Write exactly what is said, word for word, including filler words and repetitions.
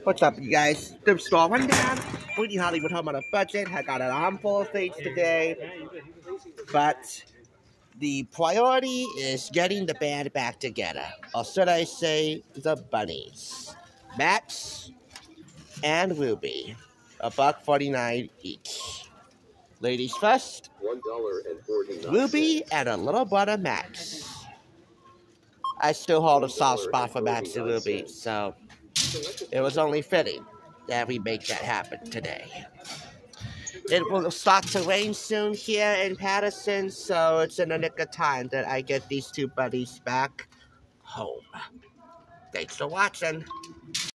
What's up, you guys? The store went down. Booty Hollywood home on a budget. I got an armful of things today. But the priority is getting the band back together. Or should I say, the bunnies. Max and Ruby. A buck forty-nine each. Ladies first. one dollar and forty-nine cents. Ruby and a little brother Max. I still hold a soft spot for Max and Ruby, so it was only fitting that we make that happen today. It will start to rain soon here in Patterson, so it's in the nick of time that I get these two buddies back home. Thanks for watching.